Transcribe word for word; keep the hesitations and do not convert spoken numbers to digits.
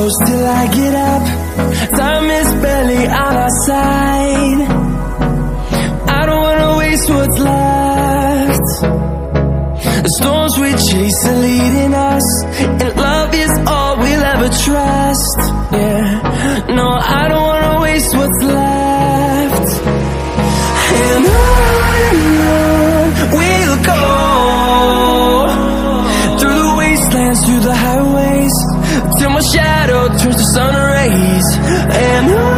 close till I get up. Time is barely on our side. I don't wanna waste what's left. The storms we chase are leading us, and love is all we'll ever trust. Yeah, no, I don't wanna waste what's left. And on and on we'll go, through the wastelands, through the highways, till my shadow turns to sun rays. And on